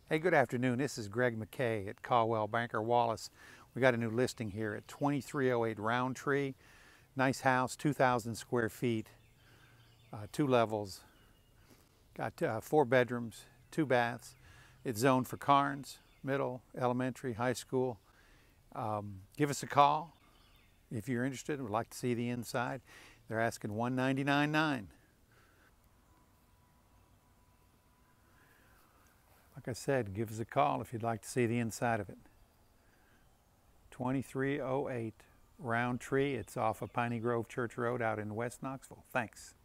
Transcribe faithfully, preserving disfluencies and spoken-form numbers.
Hey, good afternoon. This is Greg McKay at Caldwell Banker Wallace. We got a new listing here at twenty-three oh eight Roundtree. Nice house, two thousand square feet, uh, two levels. Got uh, four bedrooms, two baths. It's zoned for Carnes, middle, elementary, high school. Um, give us a call if you're interested. Would like to see the inside. They're asking one ninety-nine nine. Like I said, give us a call if you'd like to see the inside of it. twenty-three oh eight Roundtree. It's off of Piney Grove Church Road out in West Knoxville. Thanks.